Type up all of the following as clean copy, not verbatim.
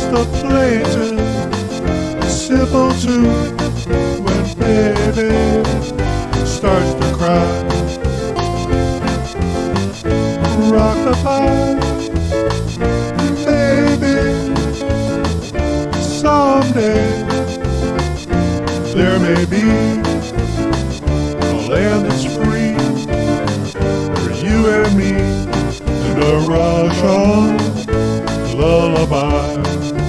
just a plaintive, simple tune when baby starts to cry. Rock-a-bye, baby, someday there may be a land that's free for you and me, and a Russian lullaby.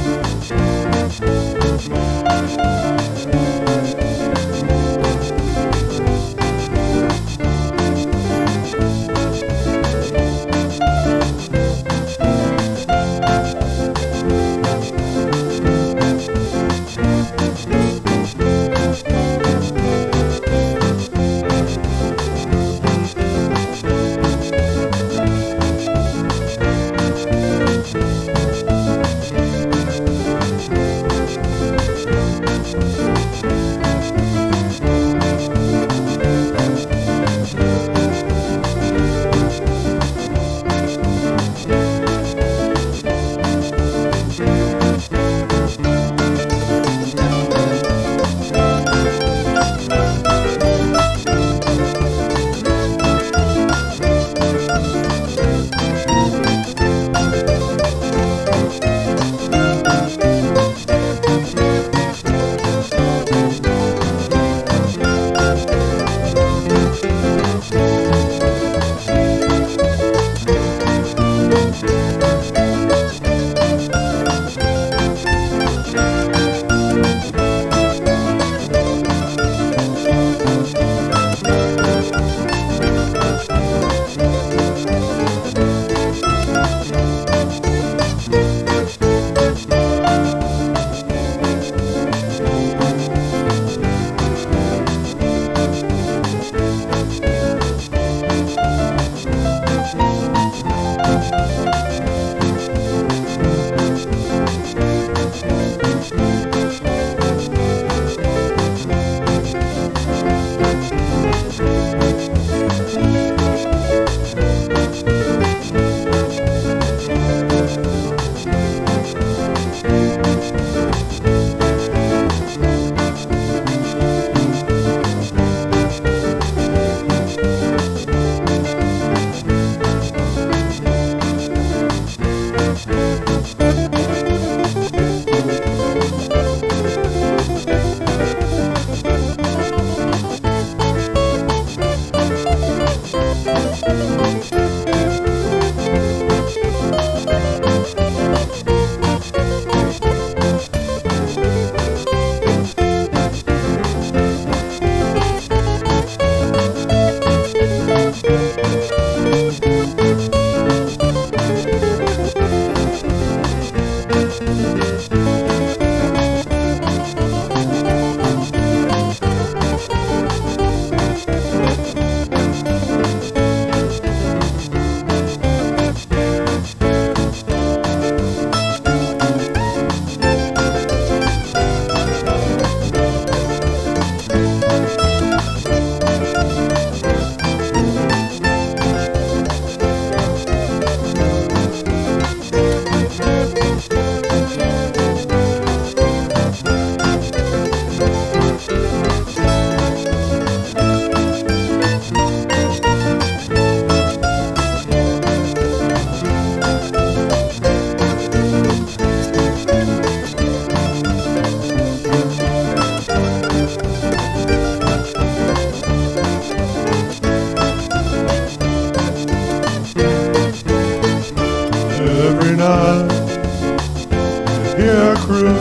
hear croon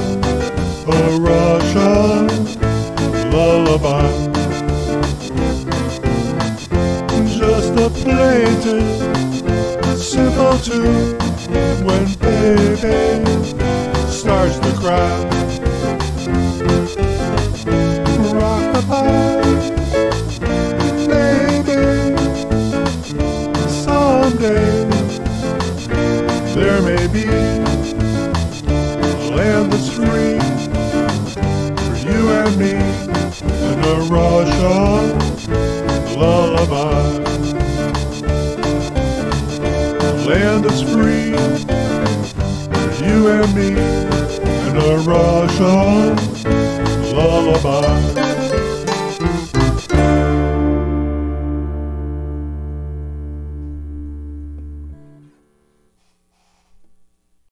a Russian lullaby. Just a plaintive, simple tune when baby starts to cry. Rock-a-bye, baby, someday there may be a land that's free for you and me, and a Russian lullaby. A land that's free for you and me, a Russian lullaby.